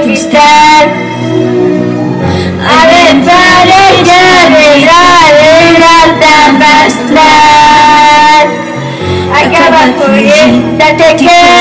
cristal. Avanzare già vedrai la tappa astral. Acaba corriendo, te quedas.